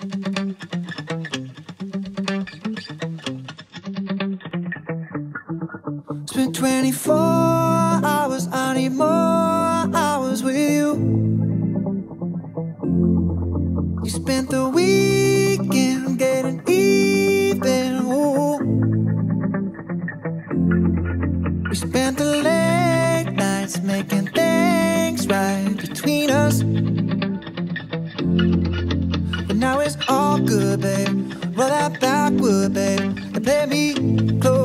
Spent 24 hours, I need more hours with you. You spent the weekend getting even, ooh. We spent the late nights making things right between us. But now it's all good, babe. Roll that backward, babe, and play me close.